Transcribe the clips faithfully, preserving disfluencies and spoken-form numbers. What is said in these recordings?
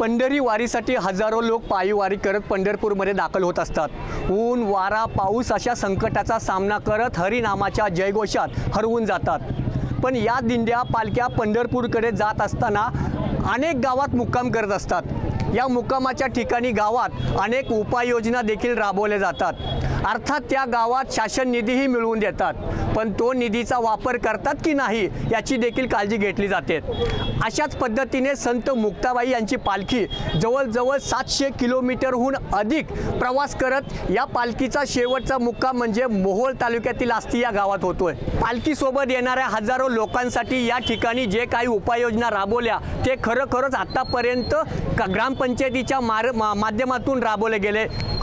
पंढरी वारीसाठी हजारो लोक पायी वारी करत पंढरपूरमध्ये दाखल होत असतात. ऊन वारा पाऊस अशा संकटाचा सामना करत हरिनामाच्या जयघोषात हरवून जातात. पण या दिंड्या पालख्या पंढरपूरकडे जात असताना अनेक गावात मुक्काम करत असतात. या मुक्कामाच्या ठिकाणी गावात अनेक उपाययोजना देखील राबवल्या जातात. अर्थात त्या गावात शासन निधीही मिळवून देतात, पण तो निधीचा वापर करतात की नाही याची देखील काळजी घेतली जाते. अशाच पद्धतीने संत मुक्ताबाई यांची पालखी जवळजवळ सातशे किलोमीटरहून अधिक प्रवास करत या पालखीचा शेवटचा मुक्काम म्हणजे मोहोळ तालुक्यातील आस्ती या गावात होतोय. पालखीसोबत येणाऱ्या हजारो लोकांसाठी या ठिकाणी जे काही उपाययोजना राबवल्या ते खरोखरच आतापर्यंत ग्रामपंचायतीच्या मार माध्यमातून राबवले गेले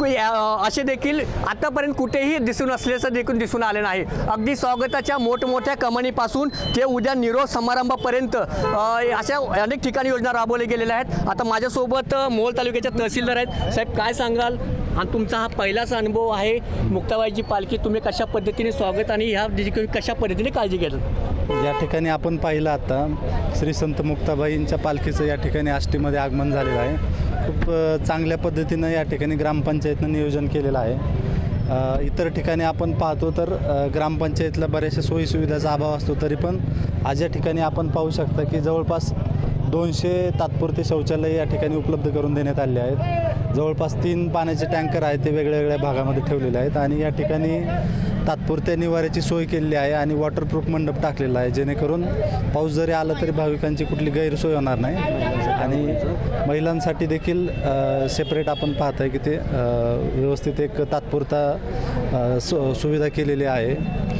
असे देखील आतापर्यंत कुठेही दिसून असल्याचं देखील दिसून आले नाही. अगदी स्वागताच्या मोठमोठ्या कमानीपासून ते उद्या निरोप समारंभापर्यंत अशा अनेक ठिकाणी योजना राबवल्या गेलेल्या आहेत. आता माझ्यासोबत मोहोळ तालुक्याच्या तहसीलदार आहेत. साहेब, काय सांगाल? आणि तुमचा हा पहिलाच अनुभव आहे मुक्ताबाईची पालखी, तुम्ही कशा पद्धतीने स्वागत आणि ह्या कशा पद्धतीने काळजी घेतात? या ठिकाणी आपण पाहिलं आता श्री संत मुक्ताबाईंच्या पालखीचं या ठिकाणी आष्टीमध्ये आगमन झालेलं आहे. खूप चांगल्या पद्धतीनं या ठिकाणी ग्रामपंचायतनं नियोजन केलेलं आहे. इतर ठिकाणी आपण पाहतो तर ग्रामपंचायतला बऱ्याचशा सोयीसुविधाचा अभाव असतो, तरी पण आज या ठिकाणी आपण पाहू शकता की जवळपास दोनशे तात्पुरते शौचालय या ठिकाणी उपलब्ध करून देण्यात आले आहेत. जवळपास तीन पाण्याचे टँकर आहेत, ते वेगळ्या वेगळ्या भागामध्ये ठेवलेले आहेत आणि या ठिकाणी तात्पुरत्या निवाऱ्याची सोय केलेली आहे आणि वॉटरप्रूफ मंडप टाकलेला आहे, जेणेकरून पाऊस जरी आला तरी भाविकांची कुठली गैरसोय होणार नाही. आणि महिलांसाठी देखील सेपरेट आपण पाहत आहे की ते व्यवस्थित एक तात्पुरता सु सुविधा केलेली आहे.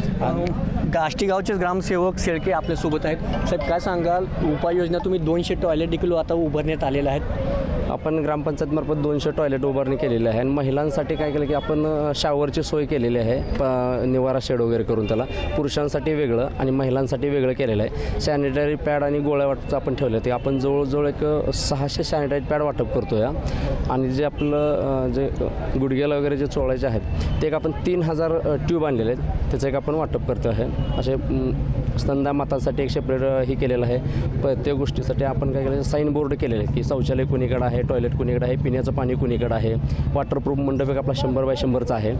आष्टी गावचे ग्रामसेवक शेळके आपल्यासोबत आहेत. साहेब, काय सांगाल? उपाययोजना तुम्ही दोनशे टॉयलेट देखील आता उभारण्यात आलेले आहेत. आपण ग्रामपंचायतमार्फत दोनशे टॉयलेट उभारणी केलेली आहे आणि महिलांसाठी काय केलं की आपण शॉवरची सोय केलेली आहे, प निवारा शेड वगैरे करून त्याला पुरुषांसाठी वेगळं आणि महिलांसाठी वेगळं केलेलं आहे. सॅनिटरी पॅड आणि गोळ्या वाटपचं आपण ठेवलं आहे. ते आपण जवळजवळ एक सहाशे सॅनिटरी पॅड वाटप करतो या आणि जे आपलं जे गुडघ्याला वगैरे जे चोळायचे आहेत ते एक आपण तीन हजार ट्यूब आणलेले आहेत, त्याचं एक आपण वाटप करतो आहे. असे स्तनदा मातांसाठी एक सेपरेट ही केलेलं आहे. प्रत्येक गोष्टीसाठी आपण काय केलं साईन बोर्ड केलेले आहेत की शौचालय कुणीकडे आहे, टॉयलेट कुणीकडे आहे, पिण्याचं पाणी कुणीकडे आहे, वॉटरप्रूफ मंडप एक आपला शंभर बाय शंभरचा आहे.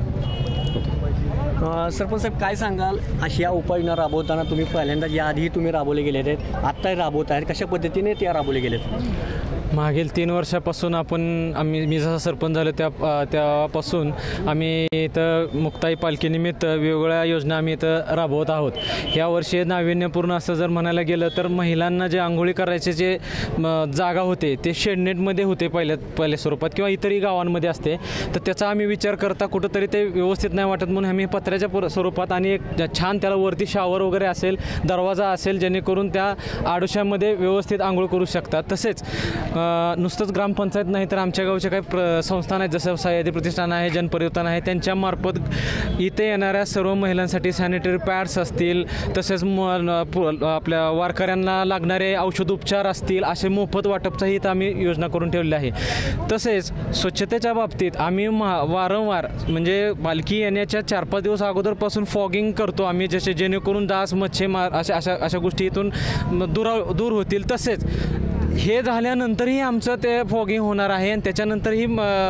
सरपंच साहेब, काय सांगाल? अशा उपाययोजना राबवताना तुम्ही पहिल्यांदा याआधी तुम्ही राबवले गेले आहेत, आत्ताही राबवत आहेत, कशा पद्धतीने त्या राबवले गेलेत? मागील तीन वर्षापासून आपण आम्ही मी जसा सरपंच झालो त्या त्यापासून आम्ही इथं मुक्ताई पालखीनिमित्त वेगवेगळ्या योजना आम्ही इथं राबवत आहोत. यावर्षी नाविन्यपूर्ण असं जर म्हणायला गेलं तर महिलांना जे आंघोळी करायचे जे जागा होते ते शेडनेटमध्ये होते पहिल्या पहिल्या स्वरूपात किंवा इतरही गावांमध्ये असते, तर त्याचा आम्ही विचार करता कुठंतरी ते व्यवस्थित नाही वाटत म्हणून आम्ही पत्र्याच्या स्वरूपात आणि एक छान त्याला वरती शावर वगैरे असेल, दरवाजा असेल, जेणेकरून त्या आडोशामध्ये व्यवस्थित आंघोळ करू शकतात. तसेच नुसतंच ग्रामपंचायत नाही तर आमच्या गावचे काही प्र संस्थान आहेत, जसं सह्याद्री प्रतिष्ठान आहे, जनपरिवर्तन आहे, त्यांच्यामार्फत इथे येणाऱ्या सर्व महिलांसाठी सॅनिटरी पॅड्स असतील, तसेच म आपल्या वारकऱ्यांना लागणारे औषधोपचार असतील, असे मोफत वाटपचाही इथं आम्ही योजना करून ठेवलेली आहे. तसेच स्वच्छतेच्या बाबतीत आम्ही मा वारंवार म्हणजे पालखी येण्याच्या चार पाच दिवस अगोदरपासून फॉगिंग करतो आम्ही, जसे जेणेकरून डास मच्छर अशा अशा अशा गोष्टी इथून दूर दूर होतील. तसेच हे झाल्यानंतरही आमचं ते फॉगिंग होणार आहे आणि त्याच्यानंतरही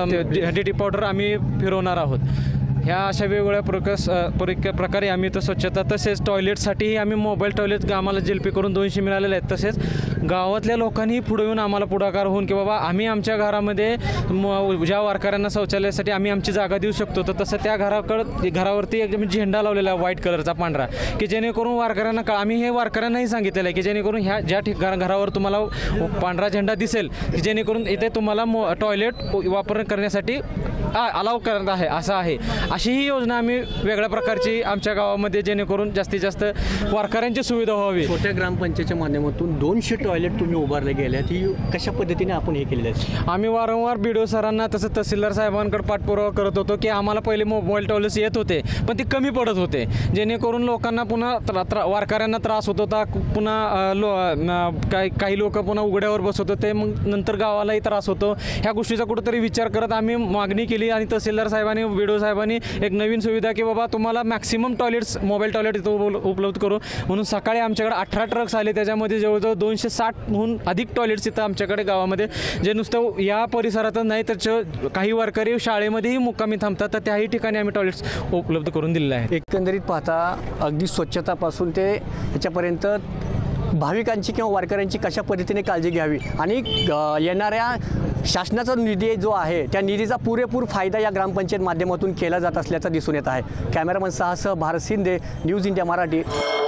डी टी पावडर आम्ही फिरवणार आहोत. ह्या अशा वेगवेगळ्या प्रकाश प्रक प्रकारे आम्ही तर स्वच्छता. तसेच टॉयलेटसाठीही आम्ही मोबाईल टॉयलेट आम्हाला जेलपी करून दोनशे मिळालेले आहेत. तसेच गावातल्या लोकांनीही पुढे येऊन आम्हाला पुढाकार होऊन की बाबा आम्ही आमच्या घरामध्ये ज्या वारकऱ्यांना शौचालयासाठी आम्ही आमची जागा देऊ शकतो, तर तसं त्या घराकडं घरावरती एकदम झेंडा लावलेला आहे व्हाईट कलरचा पांढरा, की जेणेकरून वारकऱ्यांना का आम्ही हे वारकऱ्यांनाही सांगितलेलं आहे की जेणेकरून ह्या ज्या ठिकाण घरावर तुम्हाला पांढरा झेंडा दिसेल की जेणेकरून इथे तुम्हाला मो टॉयलेट वापर करण्यासाठी अलाव करत आहे असं आहे. अशी ही योजना आम्ही वेगळ्या प्रकारची आमच्या गावामध्ये जेणेकरून जास्तीत जास्त वारकऱ्यांची सुविधा व्हावी. छोट्या ग्रामपंचायतीच्या माध्यमातून दोनशे टॉयलेट तुम्ही उभारले गेले आहेत, ही कशा पद्धतीने आपण हे केलेलं आहे? आम्ही वारंवार बी डी ओ सरांना तसंच तहसीलदार साहेबांकडे पाठपुरावा करत होतो की आम्हाला पहिले मोबाईल टॉयलेट्स येत होते पण ते कमी पडत होते, जेणेकरून लोकांना पुन्हा त्रा त्रा वारकऱ्यांना त्रास होत होता. पुन्हा लो काही काही लोक पुन्हा उघड्यावर बसत होते, मग नंतर गावालाही त्रास होतो. ह्या गोष्टीचा कुठंतरी विचार करत आम्ही मागणी केली आणि तहसीलदार साहेबांनी बी डी ओ साहेबांनी एक नवीन सुविधा की बाबा तुम्हाला मॅक्सिमम टॉयलेट्स मोबाईल टॉयलेट इथं उप उपलब्ध करू म्हणून सकाळी आमच्याकडे अठरा ट्रक्स आले, त्याच्यामध्ये जवळजवळ दोनशे साठहून अधिक टॉयलेट्स इथं आमच्याकडे गावामध्ये, जे नुसतं या परिसरातच नाही तर काही वारकरी शाळेमध्येही मुक्कामी थांबतात, तर त्याही ठिकाणी आम्ही टॉयलेट्स उपलब्ध करून दिलेले आहेत. एकंदरीत पाहता अगदी स्वच्छतापासून ते ह्याच्यापर्यंत भाविकांची किंवा वारकऱ्यांची कशा पद्धतीने काळजी घ्यावी आणि अ, येणाऱ्या शासनाचा निधी जो आहे त्या निधीचा पुरेपूर फायदा या ग्रामपंचायत माध्यमातून केला जात असल्याचं दिसून येत आहे. कॅमेरामन साहसह भारत शिंदे, न्यूज इंडिया मराठी.